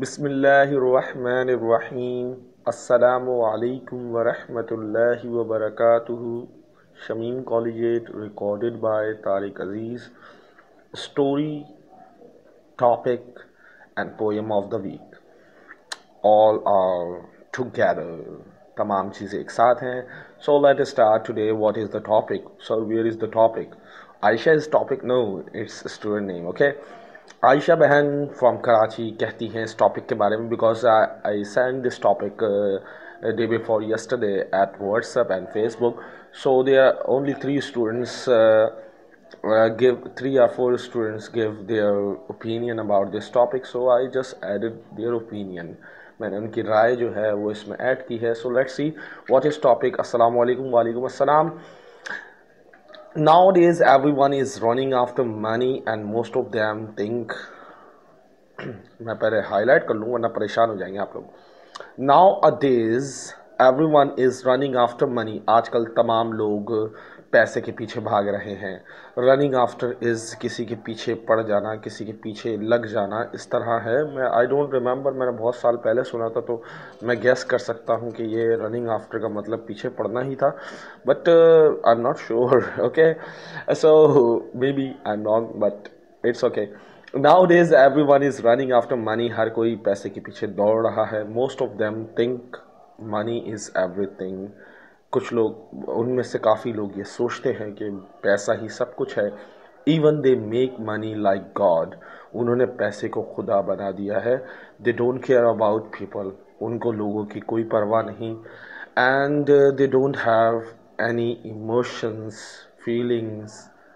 बिस्मिल्लाहिर्रहमानिर्रहीम। अस्सलामु अलैकुम वरहमतुल्लाहि वबरकातुहु। Shamim collegiate recorded by Tariq Aziz. Story, topic and poem of the week. All are together. तमाम चीज़ें एक साथ हैं. So let us start today. What is the topic? So where is the topic? Aisha is topic? No, it's a student name. Okay. Ayesha बहन from Karachi कहती हैं इस topic के बारे में because I send this topic day before yesterday at WhatsApp and Facebook. So they are only three or four students give their opinion about this topic, so I just added their opinion. मैंने उनकी राय जो है वो इसमें add की है. So let's see what is topic. अस्सलाम वालेकुम. वालेकुम अस्सलाम. Nowadays everyone is running after money and most of them think मैं पहले हाईलाइट कर लूँ वरना परेशान हो जाएंगे आप लोग. Nowadays everyone is running after money. आजकल तमाम लोग पैसे के पीछे भाग रहे हैं. रनिंग आफ्टर इज़ किसी के पीछे पड़ जाना, किसी के पीछे लग जाना, इस तरह है. मैं आई डोंट रिमेंबर, मैंने बहुत साल पहले सुना था तो मैं गेस कर सकता हूँ कि ये रनिंग आफ्टर का मतलब पीछे पड़ना ही था. But I am not sure. Okay, so maybe I am wrong but it's okay. Nowadays everyone is running after money. हर कोई पैसे के पीछे दौड़ रहा है. Most of them think money is everything. कुछ लोग, उनमें से काफ़ी लोग ये सोचते हैं कि पैसा ही सब कुछ है. Even they make money like God. उन्होंने पैसे को खुदा बना दिया है. They don't care about people. उनको लोगों की कोई परवाह नहीं. And they don't have any emotions, feelings.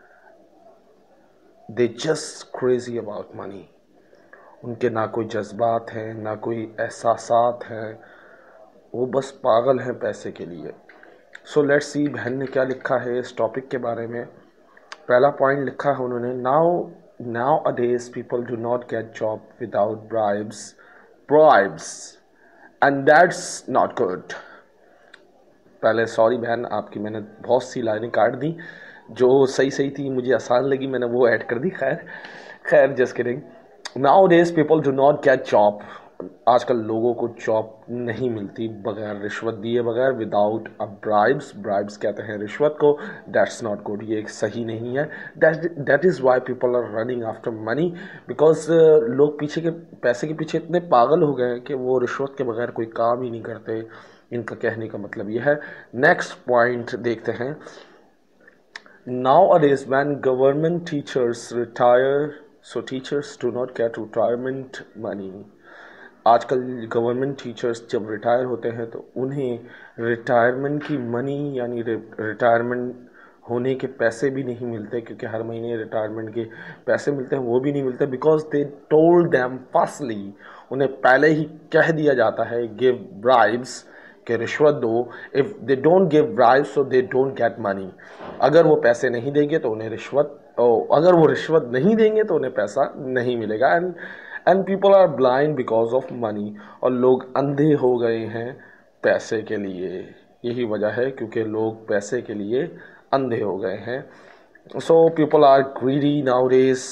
They just crazy about money. उनके ना कोई जज्बात हैं, ना कोई एहसासात हैं. वो बस पागल हैं पैसे के लिए. सो लेट्स सी बहन ने क्या लिखा है इस टॉपिक के बारे में. पहला पॉइंट लिखा है उन्होंने, nowadays people do not get job without bribes and that's not good. पहले सॉरी बहन, आपकी मैंने बहुत सी लाइनें काट दी. जो सही थी, मुझे आसान लगी, मैंने वो ऐड कर दी. खैर just kidding. Nowadays people do not get job. आजकल लोगों को जॉब नहीं मिलती बगैर रिश्वत दिए बगैर. विदाउट अ ब्राइब्स कहते हैं रिश्वत को. That's not good. ये सही नहीं है. That is why people are running after money. Because लोग पैसे के पीछे इतने पागल हो गए हैं कि वो रिश्वत के बगैर कोई काम ही नहीं करते. इनका कहने का मतलब यह है. नेक्स्ट पॉइंट देखते हैं. Nowadays, when government teachers retire, so teachers do not get retirement money. आजकल गवर्नमेंट टीचर्स जब रिटायर होते हैं तो उन्हें रिटायरमेंट की मनी यानी रिटायरमेंट होने के पैसे भी नहीं मिलते, क्योंकि हर महीने रिटायरमेंट के पैसे मिलते हैं वो भी नहीं मिलते. Because they told them firstly, उन्हें पहले ही कह दिया जाता है गिव ब्राइब्स, कि रिश्वत दो. If they don't give bribes so they don't get money. अगर वो पैसे नहीं देंगे तो उन्हें अगर वो रिश्वत नहीं देंगे तो उन्हें पैसा नहीं मिलेगा. And people are blind because of money. और लोग अंधे हो गए हैं पैसे के लिए. यही वजह है क्योंकि लोग पैसे के लिए अंधे हो गए हैं. So people are greedy nowadays.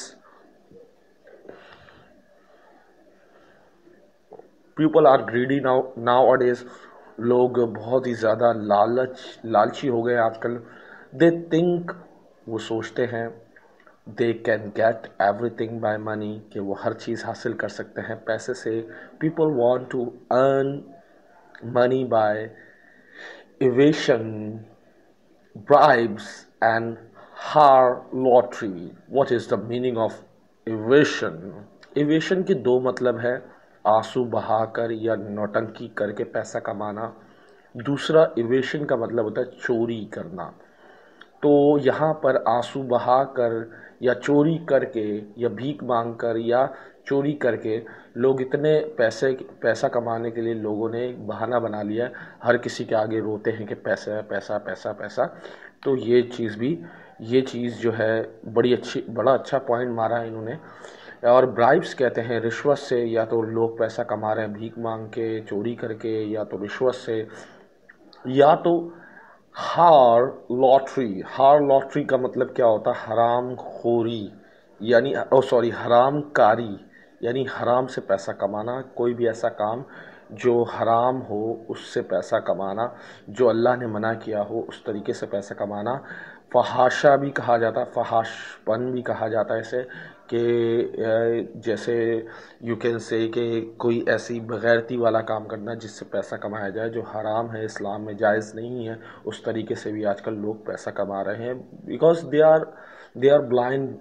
Nowadays. लोग बहुत ही ज़्यादा लालची हो गए आजकल. दे थिंक, वो सोचते हैं, they can get everything by money, कि वो हर चीज़ हासिल कर सकते हैं पैसे से. People want to earn money by evasion, bribes and hard lottery. What is the meaning of evasion? evasion के दो मतलब है, आंसू बहाकर या नौटंकी करके पैसा कमाना. दूसरा इवेशन का मतलब होता है चोरी करना. तो यहाँ पर आंसू बहाकर या चोरी करके या भीख मांगकर या चोरी करके लोग इतने पैसा कमाने के लिए लोगों ने एक बहाना बना लिया है. हर किसी के आगे रोते हैं कि पैसा पैसा पैसा पैसा. तो ये चीज़ जो है बड़ा अच्छा पॉइंट मारा है इन्होंने. और ब्राइब्स कहते हैं रिश्वत से. या तो लोग पैसा कमा रहे हैं भीख मांग के, चोरी करके, या तो रिश्वत से, या तो हार लॉटरी का मतलब क्या होता है? हराम खोरी यानी हराम कारी यानी हराम से पैसा कमाना, कोई भी ऐसा काम जो हराम हो उससे पैसा कमाना, जो अल्लाह ने मना किया हो उस तरीके से पैसा कमाना। फहाशा भी कहा जाता है, फहाशपन भी कहा जाता है इसे, कि जैसे यू कैन से कि कोई ऐसी बगैरती वाला काम करना जिससे पैसा कमाया जाए, जो हराम है, इस्लाम में जायज़ नहीं है। उस तरीके से भी आजकल लोग पैसा कमा रहे हैं, बिकॉज दे आर ब्लाइंड,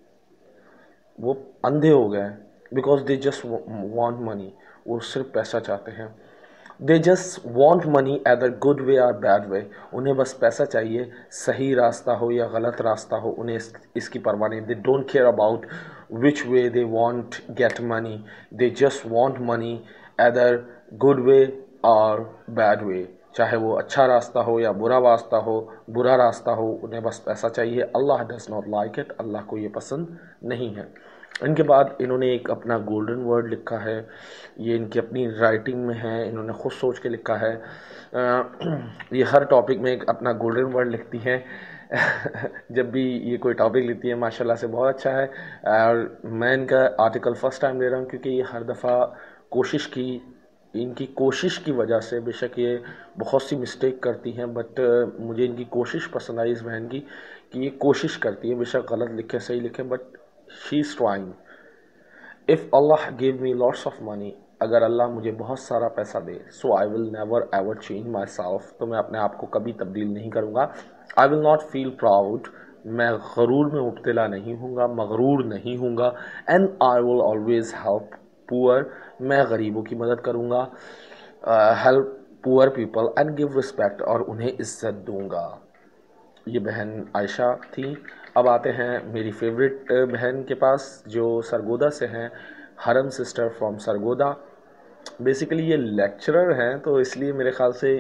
वो अंधे हो गए, because they just want money, वो सिर्फ पैसा चाहते हैं। They just want money either good way और बैड वे, उन्हें बस पैसा चाहिए, सही रास्ता हो या गलत रास्ता हो, उन्हें इसकी परवाह नहीं। They don't care about which way they want get money, they just want money either good way और बैड वे, चाहे वो अच्छा रास्ता हो या बुरा रास्ता हो, उन्हें बस पैसा चाहिए। अल्लाह डज नॉट लाइक इट, अल्लाह को ये पसंद नहीं है। इनके बाद इन्होंने एक अपना गोल्डन वर्ड लिखा है, ये इनकी अपनी राइटिंग में है, इन्होंने खुद सोच के लिखा है। ये हर टॉपिक में एक अपना गोल्डन वर्ड लिखती हैं। जब भी ये कोई टॉपिक लिखती है माशाल्लाह से बहुत अच्छा है। और मैं इनका आर्टिकल फर्स्ट टाइम ले रहा हूँ, क्योंकि ये हर दफ़ा इनकी कोशिश की वजह से, बेशक ये बहुत सी मिस्टेक करती हैं, बट मुझे इनकी कोशिश पसंद आई इस बहन की, कि ये कोशिश करती है, बेशक गलत लिखे सही लिखे, but she is trying. If Allah give me lots of money, अगर अल्लाह मुझे बहुत सारा पैसा दे, so I will never ever change myself, तो मैं अपने आप को कभी तब्दील नहीं करूँगा। I will not feel proud, मैं गरूर में मुब्तला नहीं हूँगा, मगरूर नहीं हूँगा। And I will always help poor, मैं गरीबों की मदद करूँगा, help poor people and give respect, और उन्हें इज्जत दूँगा। ये बहन आयशा थी। अब आते हैं मेरी फेवरेट बहन के पास, जो सरगोदा से हैं, Haram sister from Sargodha. Basically ये लेक्चरर हैं, तो इसलिए मेरे ख्याल से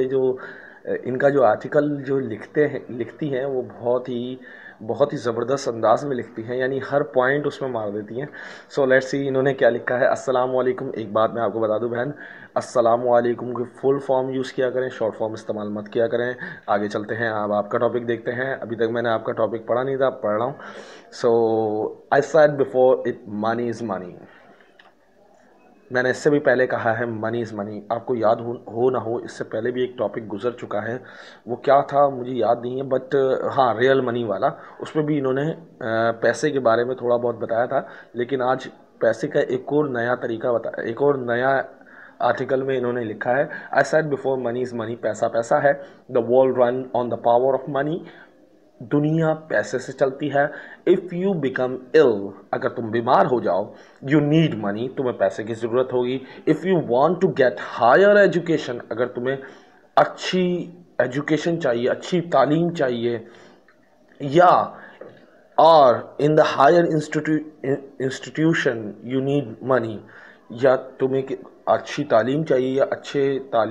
इनका जो आर्टिकल जो लिखती हैं वो बहुत ही ज़बरदस्त अंदाज में लिखती हैं, यानी हर पॉइंट उसमें मार देती हैं। सो लेट्स सी इन्होंने क्या लिखा है। अस्सलाम वालेकुम। एक बात मैं आपको बता दूं बहन, अस्सलाम वालेकुम की फुल फॉर्म यूज़ किया करें, शॉर्ट फॉर्म इस्तेमाल मत किया करें। आगे चलते हैं, अब आपका टॉपिक देखते हैं। अभी तक मैंने आपका टॉपिक पढ़ा नहीं था, पढ़ रहा हूँ। So I said before it, money is money. मैंने इससे भी पहले कहा है मनी इज़ मनी। आपको याद हो ना हो, इससे पहले भी एक टॉपिक गुजर चुका है, वो क्या था मुझे याद नहीं है, बट हाँ, रियल मनी वाला। उसमें भी इन्होंने पैसे के बारे में थोड़ा बहुत बताया था, लेकिन आज पैसे का एक और नया तरीका बताया, एक और नया आर्टिकल में इन्होंने लिखा है। I said before money is money, पैसा पैसा है। The world run on the power of money, दुनिया पैसे से चलती है। इफ़ यू बिकम इल, अगर तुम बीमार हो जाओ, यू नीड मनी, तुम्हें पैसे की ज़रूरत होगी। If you want to get higher education, अगर तुम्हें अच्छी एजुकेशन चाहिए, अच्छी तालीम चाहिए, या और in the higher institution you need money, या तुम्हें अच्छी तालीम चाहिए या अच्छे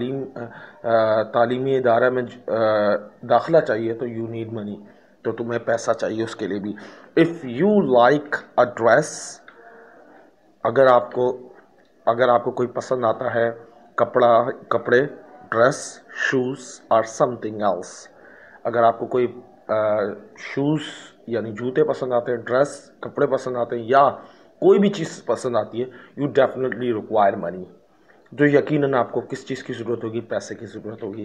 तालीमी इदारा में दाखिला चाहिए, तो यू नीड मनी, तो तुम्हें पैसा चाहिए उसके लिए भी। If you like a dress, अगर आपको कोई पसंद आता है कपड़े, ड्रेस, शूज़ और समथिंग एल्स, अगर आपको कोई शूज़ यानी जूते पसंद आते हैं, ड्रेस कपड़े पसंद आते हैं, या कोई भी चीज़ पसंद आती है, यू डेफिनेटली रिक्वायर मनी, जो यकीनन आपको किस चीज़ की ज़रूरत होगी, पैसे की ज़रूरत होगी।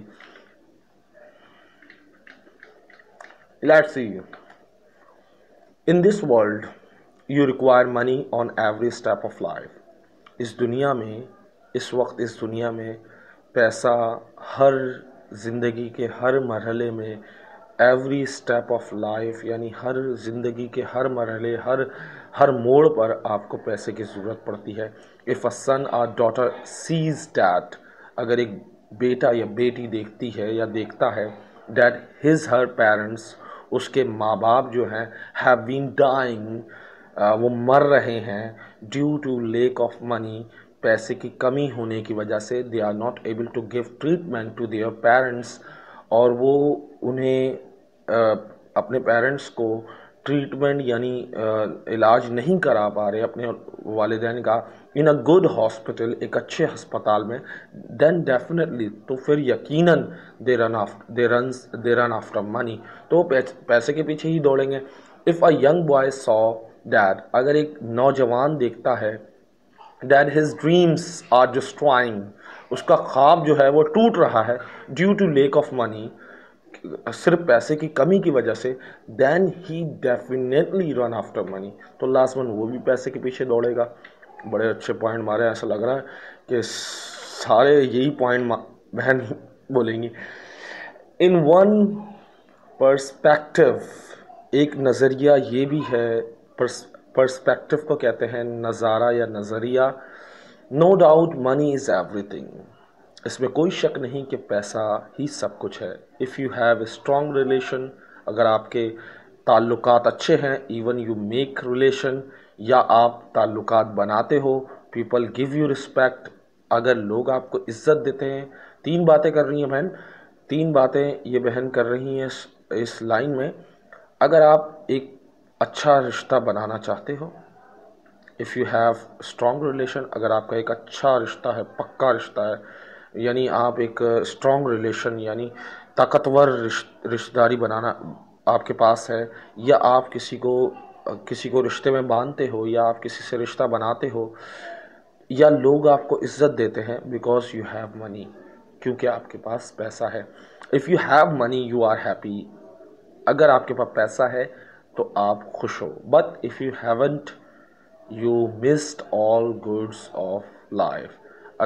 Let's see. In this world, you require money on every step of life. इस दुनिया में पैसा हर ज़िंदगी के हर मरहले में, एवरी स्टेप ऑफ लाइफ, यानी हर ज़िंदगी के हर मरहले, हर मोड़ पर आपको पैसे की ज़रूरत पड़ती है। इफ़ अ सन और डॉटर सीज डैट, अगर एक बेटा या बेटी देखती है या देखता है, डैट हिज हर पेरेंट्स, उसके माँ बाप जो हैं, हैव बीन डाइंग, वो मर रहे हैं, due to lack of money, पैसे की कमी होने की वजह से, they are not able to give treatment to their parents, और वो उन्हें अपने पेरेंट्स को ट्रीटमेंट यानी इलाज नहीं करा पा रहे अपने वालिदैन का, इन अ गुड हॉस्पिटल, एक अच्छे अस्पताल में, देन डेफिनेटली, तो फिर यकीनन दे रन आफ्टर मनी, तो पैसे के पीछे ही दौड़ेंगे। If a young boy saw that, अगर एक नौजवान देखता है that his dreams are destroying, उसका ख्वाब जो है वो टूट रहा है due to lack of money, सिर्फ पैसे की कमी की वजह से, then he definitely run after money, तो लास्ट में वो भी पैसे के पीछे दौड़ेगा। बड़े अच्छे पॉइंट मारे, ऐसा लग रहा है कि सारे यही पॉइंट बहन बोलेंगी। इन वन पर्सपेक्टिव, एक नज़रिया ये भी है, पर्सपेक्टिव को कहते हैं नज़ारा या नज़रिया। No doubt money is everything, इसमें कोई शक नहीं कि पैसा ही सब कुछ है। If you have a strong relation, अगर आपके ताल्लुकात अच्छे हैं, इवन यू मेक रिलेशन, या आप ताल्लुकात बनाते हो, पीपल गिव यू रिस्पेक्ट, अगर लोग आपको इज्जत देते हैं। तीन बातें कर रही हैं बहन, तीन बातें ये बहन कर रही हैं इस लाइन में। अगर आप एक अच्छा रिश्ता बनाना चाहते हो, if you have strong relation, अगर आपका एक अच्छा रिश्ता है, पक्का रिश्ता है, यानी आप एक स्ट्रॉन्ग रिलेशन यानी ताकतवर रिश्तेदारी बनाना आपके पास है, या आप किसी को रिश्ते में बांधते हो, या आप किसी से रिश्ता बनाते हो, या लोग आपको इज्जत देते हैं बिकॉज यू हैव मनी, क्योंकि आपके पास पैसा है। If you have money you are happy, अगर आपके पास पैसा है तो आप खुश हो। But if you haven't you missed all goods of life,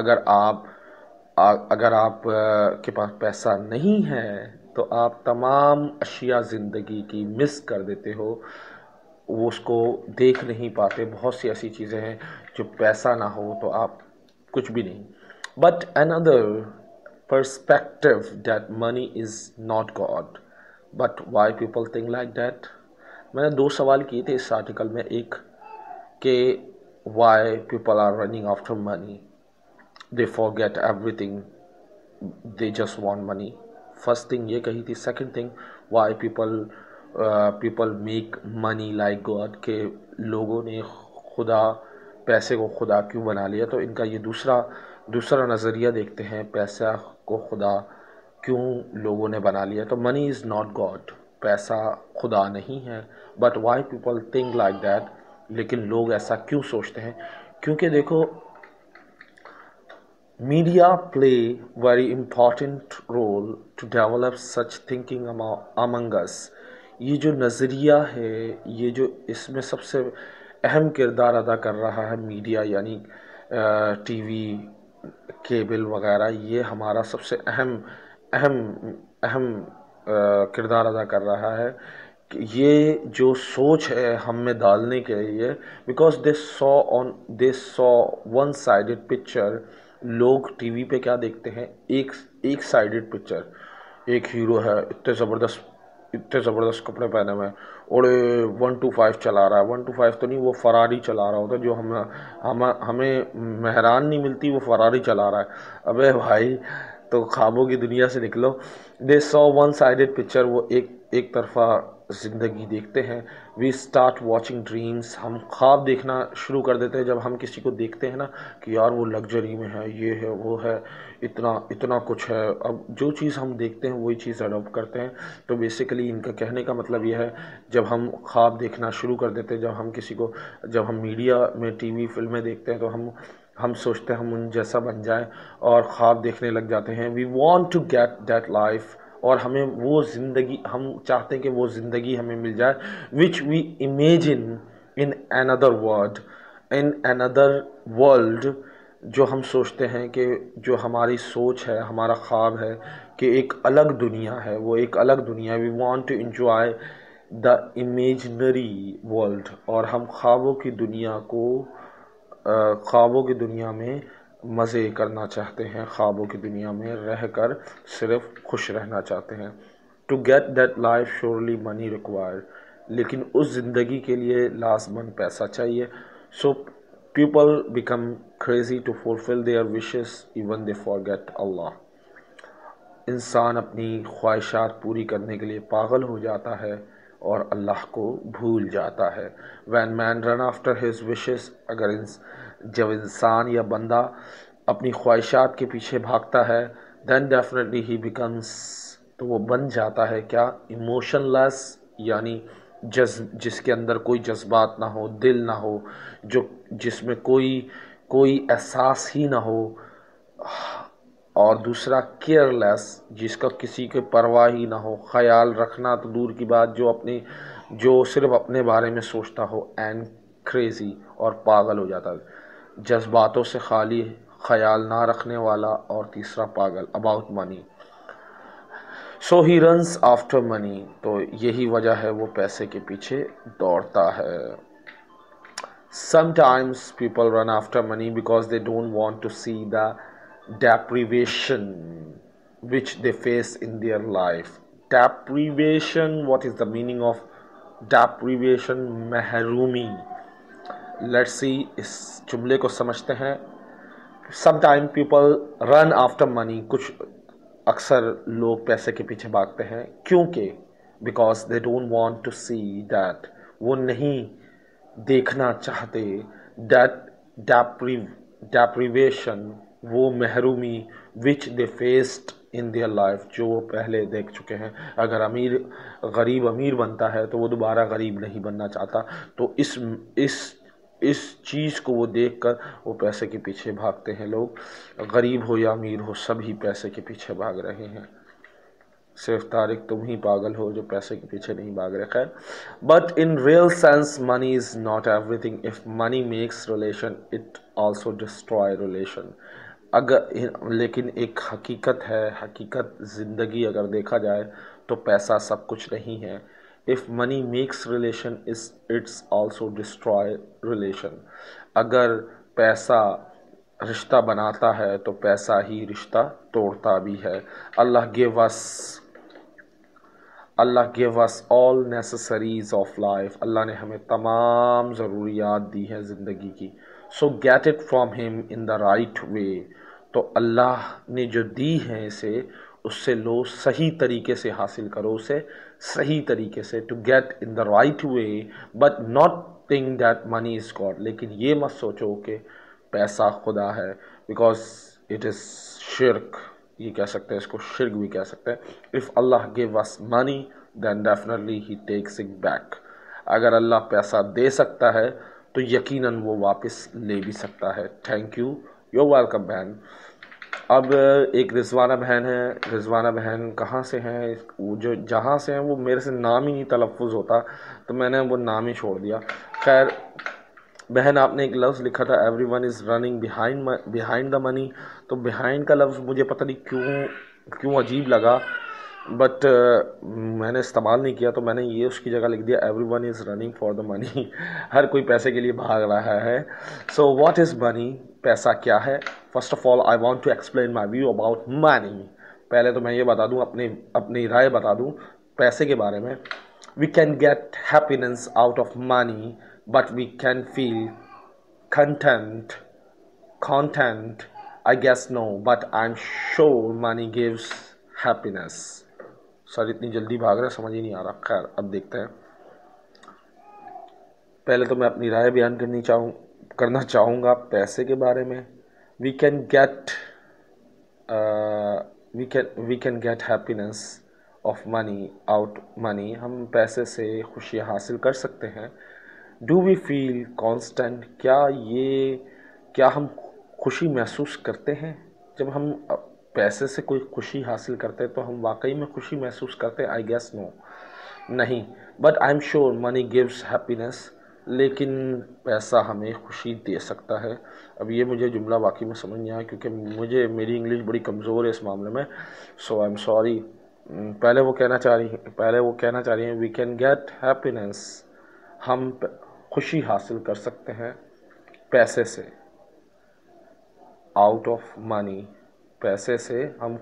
अगर आप के पास पैसा नहीं है तो आप तमाम अशिया ज़िंदगी की मिस कर देते हो, वो उसको देख नहीं पाते। बहुत सी ऐसी चीज़ें हैं जो पैसा ना हो तो आप कुछ भी नहीं। But another perspective that money is not god, but why people think like that. मैंने दो सवाल किए थे इस आर्टिकल में, एक कि why people are running after money, they forget everything, they just want money. First thing ये कही थी। Second thing, why people make money like god, के लोगों ने पैसे को खुदा क्यों बना लिया। तो इनका ये दूसरा नज़रिया देखते हैं, पैसा को खुदा क्यों लोगों ने बना लिया। तो मनी इज़ नॉट गॉड, पैसा खुदा नहीं है। But why people think like that, लेकिन लोग ऐसा क्यों सोचते हैं? क्योंकि देखो, media play very important role to develop such thinking among us। ये जो नज़रिया है, ये जो इसमें सबसे अहम किरदार अदा कर रहा है मीडिया, यानी टीवी, केबल वगैरह, ये हमारा सबसे अहम अहम अहम किरदार अदा कर रहा है कि ये जो सोच है हम में डालने के लिए, because they saw one sided picture. लोग टीवी पे क्या देखते हैं? एक साइडेड पिक्चर। एक हीरो है, इतने ज़बरदस्त कपड़े पहने हुए हैं, और 125 चला रहा है। 125 तो नहीं, वो फरारी चला रहा होता है, जो हमें मेहरान नहीं मिलती, वो फरारी चला रहा है। अबे भाई, तो ख्वाबों की दुनिया से निकलो। They saw one sided picture, वो एक तरफा ज़िंदगी देखते हैं। वी स्टार्ट वॉचिंग ड्रीम्स, हम ख्वाब देखना शुरू कर देते हैं जब हम किसी को देखते हैं ना, कि यार वो लग्जरी में है, ये है, वो है, इतना कुछ है। अब जो चीज़ हम देखते हैं वही चीज़ अडॉप्ट करते हैं। तो बेसिकली इनका कहने का मतलब यह है, जब हम ख्वाब देखना शुरू कर देते हैं, जब हम मीडिया में टीवी फिल्में देखते हैं, तो हम सोचते हैं हम उन जैसा बन जाएं और ख्वाब देखने लग जाते हैं। We want to get that life, और हमें वो ज़िंदगी, हम चाहते हैं कि वो ज़िंदगी हमें मिल जाए, which we imagine in another world. जो हम सोचते हैं कि जो हमारी सोच है, हमारा ख्वाब है कि एक अलग दुनिया है, वो एक अलग दुनिया। We want to enjoy the imaginary world, और हम ख्वाबों की दुनिया में मज़े करना चाहते हैं, ख्वाबों की दुनिया में रहकर सिर्फ खुश रहना चाहते हैं। To get that life surely money required, लेकिन उस ज़िंदगी के लिए लाजमन पैसा चाहिए। So people become crazy to fulfill their wishes, even they forget Allah. इंसान अपनी ख्वाहिशात पूरी करने के लिए पागल हो जाता है और अल्लाह को भूल जाता है। When man run after his wishes, जब इंसान या बंदा अपनी ख्वाहिशात के पीछे भागता है, देन डेफिनेटली ही बिकम्स, तो वो बन जाता है क्या? इमोशनलेस, यानी जिसके अंदर कोई जज्बात ना हो, दिल ना हो, जिसमें कोई कोई एहसास ही ना हो, और दूसरा केयरलेस, जिसका किसी के परवाह ही ना हो, ख्याल रखना तो दूर की बात, जो सिर्फ अपने बारे में सोचता हो, एंड क्रेजी, और पागल हो जाता है, जज्बातों से खाली, ख्याल ना रखने वाला, और तीसरा पागल about money. So he runs after money, तो यही वजह है वो पैसे के पीछे दौड़ता है। Sometimes people run after money because they don't want to see the deprivation which they face in their life. Deprivation, what is the meaning of deprivation? महरूमी। Let's see, इस जुमले को समझते हैं। Sometimes people run after money, कुछ अक्सर लोग पैसे के पीछे भागते हैं, क्योंकि because they don't want to see that, वो नहीं देखना चाहते दैट डेप्रीवेशन, वो महरूमी, which they faced in their life, जो वो पहले देख चुके हैं। अगर गरीब अमीर बनता है तो वो दोबारा गरीब नहीं बनना चाहता, तो इस चीज़ को वो देखकर वो पैसे के पीछे भागते हैं। लोग गरीब हो या अमीर हो, सभी पैसे के पीछे भाग रहे हैं। सिर्फ तारिक तुम ही पागल हो जो पैसे के पीछे नहीं भाग रहे। खैर, but in real sense money is not everything. If money makes relation, it also destroy relation. लेकिन एक हकीकत है, हकीकत ज़िंदगी अगर देखा जाए तो पैसा सब कुछ नहीं है। If money makes relation, it's also destroy relation. अगर पैसा रिश्ता बनाता है तो पैसा ही रिश्ता तोड़ता भी है। Allah give us all necessaries of life. Allah ने हमें तमाम ज़रूरियात दी हैं ज़िंदगी की। So get it from him in the right way. तो अल्लाह ने जो दी हैं इसे, उससे लो, सही तरीके से हासिल करो उसे, सही तरीके से, to get in the right way, but not think that money is God. लेकिन ये मत सोचो कि पैसा खुदा है, बिकॉज इट इज़ शिर्क, ये कह सकते हैं इसको, शिर्क भी कह सकते हैं। If Allah give us money then definitely he takes it back. अगर अल्लाह पैसा दे सकता है तो यकीनन वो वापस ले भी सकता है। थैंक यू, यू वेलकम बहन। अब एक रिजवाना बहन है। रिजवाना बहन कहाँ से हैं? वो जो जहाँ से हैं वो मेरे से नाम ही नहीं तलफ़ुज़ होता, तो मैंने वो नाम ही छोड़ दिया। खैर बहन, आपने एक लफ्ज़ लिखा था everyone is running behind the money. तो बिहाइंड का लफ्ज़ मुझे पता नहीं क्यों अजीब लगा, बट मैंने इस्तेमाल नहीं किया, तो मैंने ये उसकी जगह लिख दिया everyone is running for the money. हर कोई पैसे के लिए भाग रहा है। So what is money? पैसा क्या है? First of all I want to explain my view about money. पहले तो मैं ये बता दूं, अपनी राय बता दूं पैसे के बारे में। We can get happiness out of money, but we can feel content, I guess no, but I'm sure money gives happiness. Sir इतनी जल्दी भाग रहे, समझ ही नहीं आ रहा। खैर, अब देखते हैं। पहले तो मैं अपनी राय बयान करना चाहूँगा पैसे के बारे में। we can get happiness of money out money। हम पैसे से खुशियाँ हासिल कर सकते हैं। डू वी फील कॉन्स्टेंट, क्या हम खुशी महसूस करते हैं? जब हम पैसे से कोई खुशी हासिल करते हैं तो हम वाकई में खुशी महसूस करते हैं? आई गेस नो, नहीं। But I am sure money gives happiness. लेकिन पैसा हमें खुशी दे सकता है। अब ये मुझे जुमला वाकई में समझ नहीं आया, क्योंकि मेरी इंग्लिश बड़ी कमज़ोर है इस मामले में। So I am sorry. पहले वो कहना चाह रही हैं वी कैन गेट हैप्पीनेस, हम खुशी हासिल कर सकते हैं पैसे से, आउट ऑफ मनी। पैसे से हम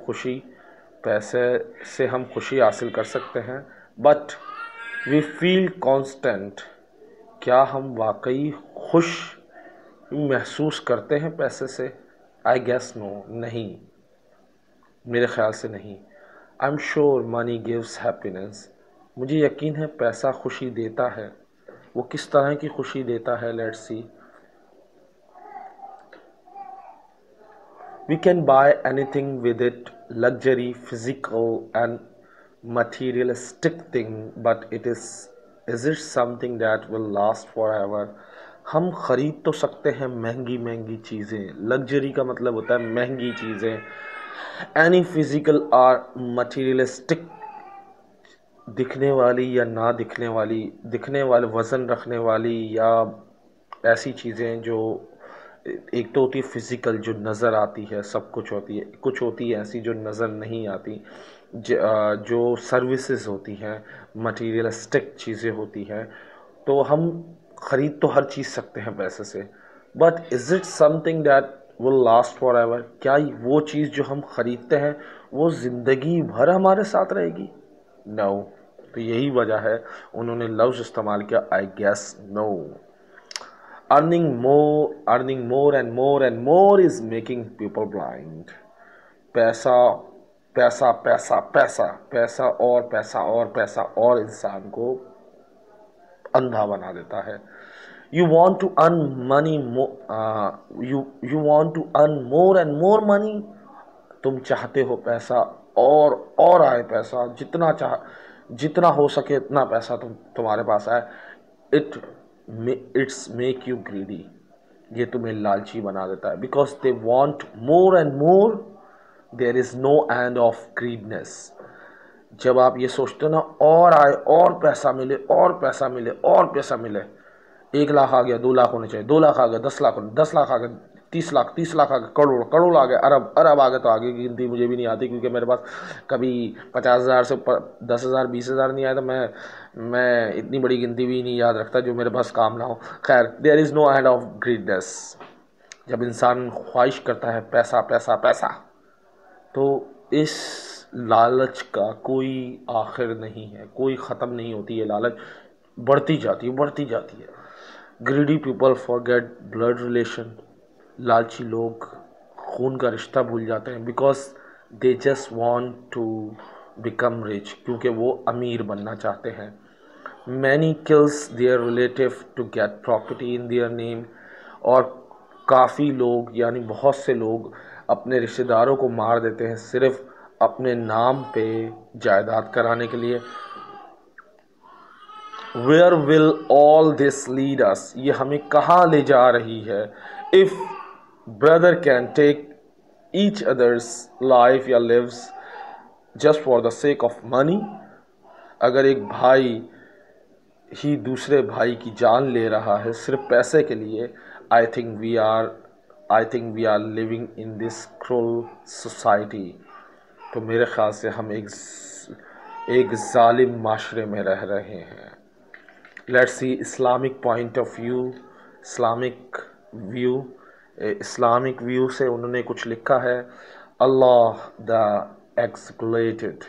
खुशी हासिल कर सकते हैं। बट वी फील कॉन्स्टेंट, क्या हम वाकई खुश महसूस करते हैं पैसे से? आई गेस नो, नहीं, मेरे ख्याल से नहीं। I am sure money gives happiness. मुझे यकीन है पैसा खुशी देता है। वो किस तरह की खुशी देता है? Let's see. We can buy anything with it, luxury, physical and materialistic thing, but is it something that will last for ever? हम खरीद तो सकते हैं महंगी महंगी चीज़ें, लग्जरी का मतलब होता है महंगी चीज़ें, एनी फिजिकल आर मटीरियलिस्टिक, दिखने वाली या ना दिखने वाली, दिखने वाले वज़न रखने वाली, या ऐसी चीज़ें जो एक तो होती है फिज़िकल जो नज़र आती है, सब कुछ होती है, कुछ होती है ऐसी जो नज़र नहीं आती, जो सर्विसेज होती हैं, मटीरियलिस्टिक चीज़ें होती हैं। तो हम ख़रीद तो हर चीज़ सकते हैं पैसे से, but is it something that will last for ever? क्या वो चीज़ जो हम ख़रीदते हैं वो ज़िंदगी भर हमारे साथ रहेगी? नो। तो यही वजह है उन्होंने लफ्ज़ इस्तेमाल किया, I guess no. Earning more and more and more is making people blind. पैसा पैसा पैसा पैसा पैसा और पैसा और पैसा और इंसान को अंधा बना देता है। You want to earn money, you want to earn more and more money. तुम चाहते हो पैसा और आए पैसा, जितना हो सके इतना पैसा तुम्हारे पास आए। इट्स मेक यू ग्रीडी, ये तुम्हें लालची बना देता है, because they want more and more, there is no end of greediness. जब आप ये सोचते हो ना और आए और पैसा मिले और पैसा मिले और पैसा मिले, 1 लाख आ गया 2 लाख होने चाहिए, 2 लाख आ गया 10 लाख होने, 10 लाख आ गया 30 लाख, 30 लाख आ गया करोड़, करोड़ आ गया अरब, अरब आ गया तो आगे की गिनती मुझे भी नहीं आती, क्योंकि मेरे पास कभी 50,000 से 10,000 20,000 नहीं आया, तो मैं इतनी बड़ी गिनती भी नहीं याद रखता जो मेरे पास काम ना हो। खैर, there is no end of greediness. जब इंसान ख्वाहिश करता है पैसा पैसा पैसा, तो इस लालच का कोई आखिर नहीं है, कोई ख़त्म नहीं होती है। लालच बढ़ती जाती है, बढ़ती जाती है। Greedy people forget blood relation. लालची लोग खून का रिश्ता भूल जाते हैं, because they just want to become rich, क्योंकि वो अमीर बनना चाहते हैं। Many kills their relative to get property in their name. और काफ़ी लोग यानी बहुत से लोग अपने रिश्तेदारों को मार देते हैं सिर्फ अपने नाम पे जायदाद कराने के लिए। Where will all this lead us? ये हमें कहाँ ले जा रही है? If brother can take each other's life या lives just for the sake of money, अगर एक भाई ही दूसरे भाई की जान ले रहा है सिर्फ पैसे के लिए, I think we are living in this cruel society. तो मेरे ख्याल से हम एक जालिम माशरे में रह रहे हैं। Let's see Islamic point of view, Islamic view से उन्होंने कुछ लिखा है। Allah the exalted,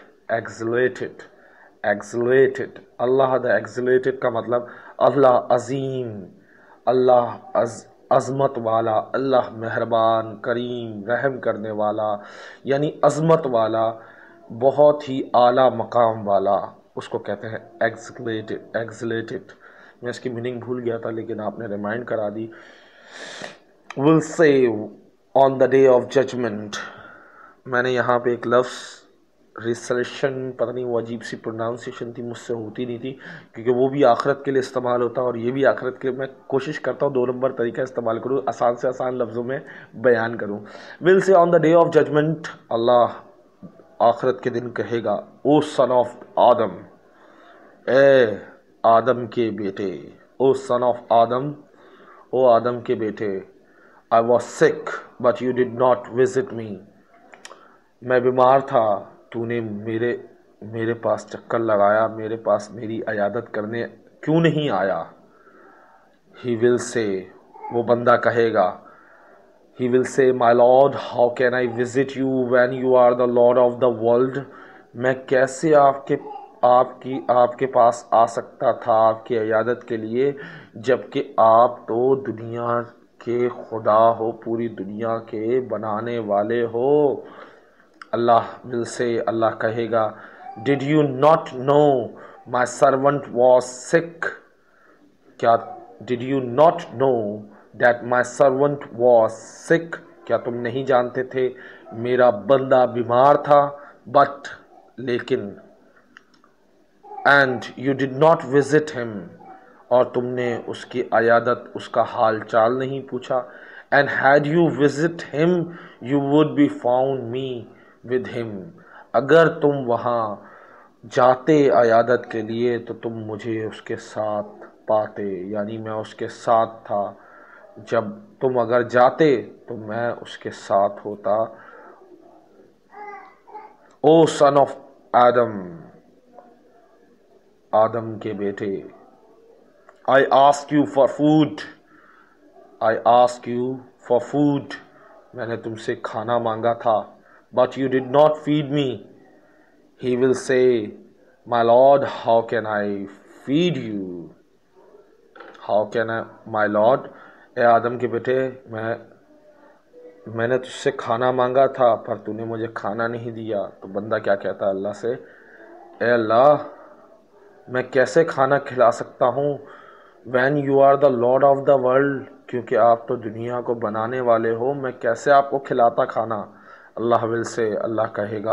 Allah the exalted का मतलब अल्लाह अजीम, अल्लाह अज़मत वाला, अल्लाह मेहरबान करीम रहम करने वाला, यानी अज़मत वाला, बहुत ही आला मकाम वाला, उसको कहते हैं एक्सलेटेड। मैं इसकी मीनिंग भूल गया था लेकिन आपने रिमाइंड करा दी। Will save on the day of judgment. मैंने यहाँ पे एक लफ्ज़ रिसर्शन, पता नहीं वो अजीब सी प्रोनाउंसिएशन थी, मुझसे होती नहीं थी, क्योंकि वो भी आखिरत के लिए इस्तेमाल होता है और ये भी आखिरत के लिए। मैं कोशिश करता हूँ 2 नंबर तरीका इस्तेमाल करूँ, आसान से आसान लफ्ज़ों में बयान करूँ। Will say on the day of judgment, Allah आखिरत के दिन कहेगा, ओ सन ऑफ आदम, ए आदम के बेटे, ओ सन ऑफ आदम, ओ आदम के बेटे, I was sick but you did not visit me. मैं बीमार था, तूने मेरे पास चक्कर लगाया, मेरे पास मेरी अयादत करने क्यों नहीं आया। ही विल से, वो बंदा कहेगा, he will say, my Lord how can I visit you when you are the Lord of the world. मैं कैसे आपके पास आ सकता था आपकी अयादत के लिए, जबकि आप तो दुनिया के खुदा हो, पूरी दुनिया के बनाने वाले हो। अल्लाह विल से, अल्लाह कहेगा, did you not know my servant was sick. क्या did you not know that my servant was sick, क्या तुम नहीं जानते थे मेरा बंदा बीमार था, बट लेकिन, and you did not visit him, और तुमने उसकी अयादत, उसका हाल चाल नहीं पूछा। And had you visit him you would be found me with him. अगर तुम वहाँ जाते अयादत के लिए तो तुम मुझे उसके साथ पाते, यानी मैं उसके साथ था। जब तुम अगर जाते तो मैं उसके साथ होता। ओ सन ऑफ आदम, आदम के बेटे, I ask you for food, I ask you for food, मैंने तुमसे खाना मांगा था। But you did not feed me. He will say, my Lord how can I feed you, how can I my Lord. ए आदम के बेटे, मैंने तुझसे खाना मांगा था पर तूने मुझे खाना नहीं दिया। तो बंदा क्या कहता है अल्लाह से, ए अल्लाह, मैं कैसे खाना खिला सकता हूँ when you are the Lord of the world, क्योंकि आप तो दुनिया को बनाने वाले हो, मैं कैसे आपको खिलाता खाना। अल्लाह विल से, अल्लाह कहेगा,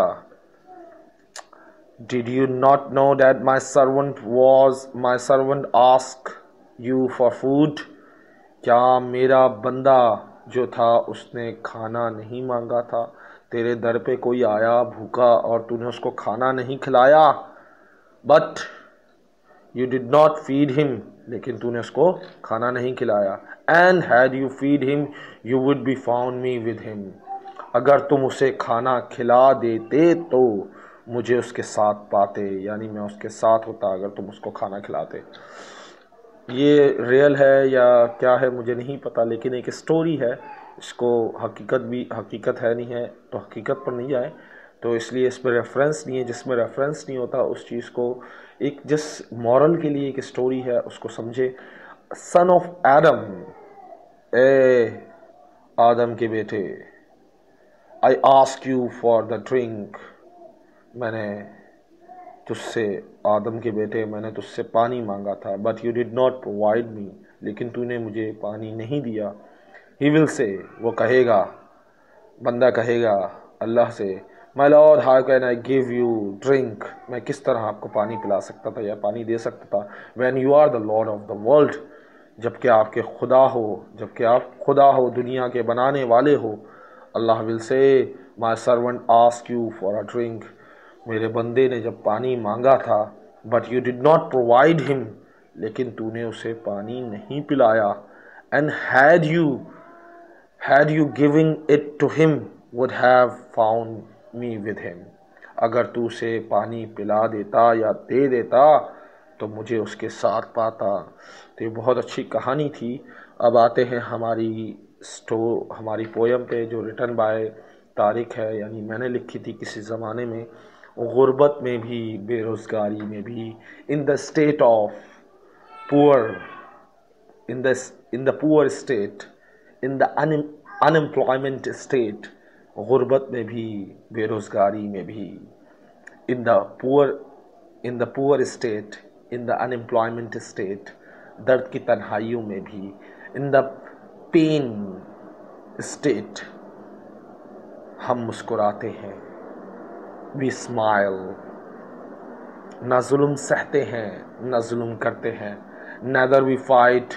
did you not know that my servant ask you for food. क्या मेरा बंदा जो था उसने खाना नहीं मांगा था। तेरे दर पे कोई आया भूखा और तूने उसको खाना नहीं खिलाया। But you did not feed him, लेकिन तूने उसको खाना नहीं खिलाया। And had you feed him you would be found me with him. अगर तुम उसे खाना खिला देते तो मुझे उसके साथ पाते, यानी मैं उसके साथ होता अगर तुम उसको खाना खिलाते। ये रियल है या क्या है मुझे नहीं पता, लेकिन एक स्टोरी है। इसको हकीकत है नहीं है तो हकीकत पर नहीं जाए, तो इसलिए इसमें रेफरेंस नहीं है। जिसमें रेफरेंस नहीं होता उस चीज़ को, एक जिस मॉरल के लिए एक स्टोरी है उसको समझे। सन ऑफ एडम, ए आदम के बेटे, I ask you for the drink, मैंने तुझसे, आदम के बेटे, मैंने तुझसे पानी मांगा था। But you did not provide me, लेकिन तूने मुझे पानी नहीं दिया। ही विल से, वो कहेगा, बंदा कहेगा अल्लाह से, my Lord how can I give you drink, मैं किस तरह आपको पानी पिला सकता था या पानी दे सकता था। When you are the Lord of the world, जबकि आपके खुदा हो, जबकि आप खुदा हो, दुनिया के बनाने वाले हो। Allah will say, my servant ask you for a drink, मेरे बंदे ने जब पानी मांगा था, but you did not provide him, लेकिन तूने उसे पानी नहीं पिलाया। And had you given it to him would have found me with him। अगर तू उसे पानी पिला देता या दे देता तो मुझे उसके साथ पाता। तो ये बहुत अच्छी कहानी थी। अब आते हैं हमारी पोयम पे, जो रिटन बाय तारिक है, यानी मैंने लिखी थी किसी ज़माने में। गुर्बत में भी, बेरोज़गारी में भी, in the state of poor, in the poor state, in the unemployment state, गुर्बत में भी, बेरोज़गारी में भी, in the poor state, in the unemployment state, दर्द की तन्हाइयों में भी, in the pain state, हम मुस्कुराते हैं, we smile, ना जुल्म सहते हैं ना जुल्म करते हैं, neither we fight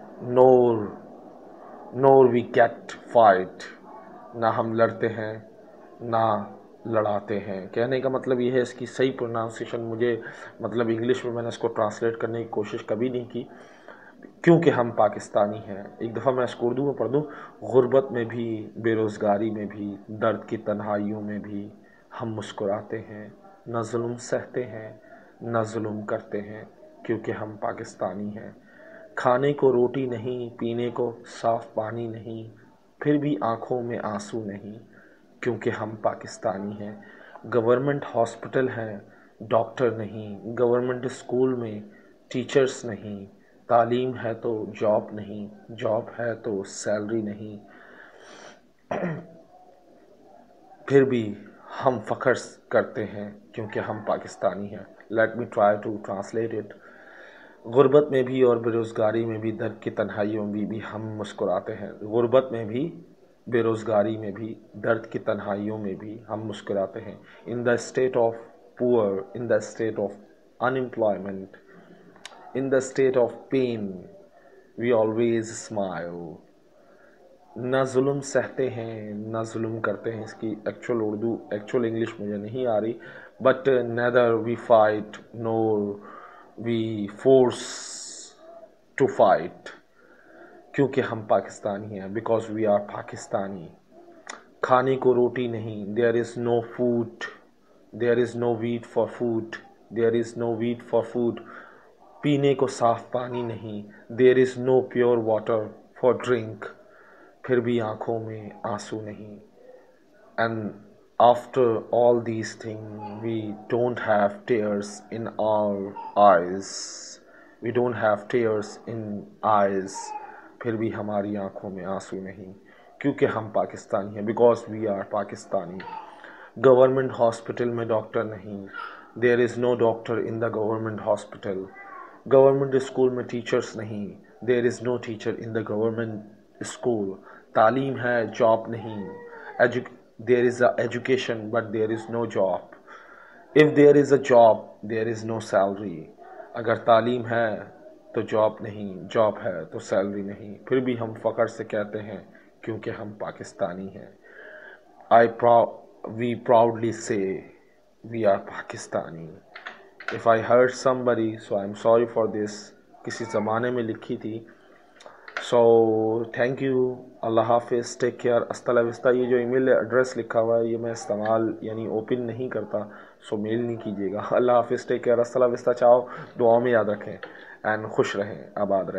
nor we get fight, ना हम लड़ते हैं ना लड़ाते हैं। कहने का मतलब ये है, इसकी सही प्रोनाउंसिएशन मुझे, मतलब इंग्लिश में मैंने इसको ट्रांसलेट करने की कोशिश कभी नहीं की, क्योंकि हम पाकिस्तानी हैं। एक दफ़ा मैं इसको उर्दू में पढ़ दूँ, गुर्बत में भी, बेरोज़गारी में भी, दर्द की तन्हाइयों में भी हम मुस्कुराते हैं, न जुल्म सहते हैं न जुल्म करते हैं, क्योंकि हम पाकिस्तानी हैं। खाने को रोटी नहीं, पीने को साफ़ पानी नहीं, फिर भी आँखों में आंसू नहीं, क्योंकि हम पाकिस्तानी हैं। गवर्नमेंट हॉस्पिटल हैं, डॉक्टर नहीं, गवर्नमेंट स्कूल में टीचर्स नहीं, तालीम है तो जॉब नहीं, जॉब है तो सैलरी नहीं, फिर भी हम फ़ख्र करते हैं क्योंकि हम पाकिस्तानी हैं। Let me try to translate it. गुर्बत में भी और बेरोज़गारी में भी, दर्द की तन्हाइयों में भी हम मुस्कुराते हैं। गुर्बत में भी, बेरोज़गारी में भी, दर्द की तन्हाइयों में भी हम मुस्कुराते हैं। In the state of poor, in the state of unemployment, In the state of pain, we always smile. ना जुल्म सहते हैं ना जुल्म करते हैं, इसकी एक्चुअल इंग्लिश मुझे नहीं आ रही, but neither we fight nor we force to fight, क्योंकि हम पाकिस्तानी हैं, बिकॉज वी आर पाकिस्तानी। खाने को रोटी नहीं, there is no food, there is no wheat for food, there is no wheat for food. पीने को साफ पानी नहीं, there is no pure water for drink, फिर भी आंखों में आंसू नहीं। And after all these thing we don't have tears in our eyes, we don't have tears in eyes, फिर भी हमारी आंखों में आंसू नहीं, क्योंकि हम पाकिस्तानी हैं, because we are Pakistani. Government hospital में डॉक्टर नहीं, there is no doctor in the government hospital. Government school में टीचर्स नहीं, there is no teacher in the government school. तालीम है, जॉब नहीं। There is a education but there is no job. If there is a job there is no salary. अगर तालीम है तो job नहीं, जॉब है तो सैलरी नहीं, फिर भी हम फ़ख्र से कहते हैं क्योंकि हम पाकिस्तानी हैं। We proudly say we are Pakistani. If I hurt somebody, so I'm sorry for this. किसी ज़माने में लिखी थी। So thank you, अल्लाह हाफिज़, टेक केयर, अस्सलाम वालेकुम। ये जो ईमेल एड्रेस लिखा हुआ है ये मैं इस्तेमाल यानी ओपन नहीं करता, सो मेल नहीं कीजिएगा। अल्लाह हाफिज़, टेक केयर, अस्सलाम वालेकुम, चाहो दुआओं में याद रखें एंड खुश रहें, आबाद रहें।